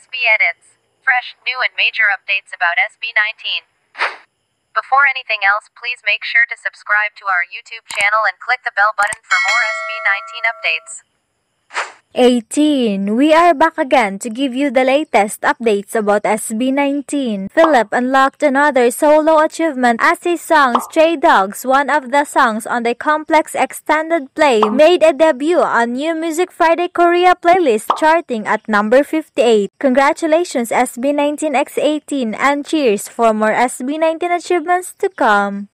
Esbi edits. Fresh, new and major updates about SB19. Before anything else, please make sure to subscribe to our YouTube channel and click the bell button for more SB19 updates. 18. We are back again to give you the latest updates about SB19. FELIP unlocked another solo achievement as his song Stray Dogs, one of the songs on the Complex Extended Play, made a debut on New Music Friday Korea playlist, charting at number 58. Congratulations SB19x18 and cheers for more SB19 achievements to come.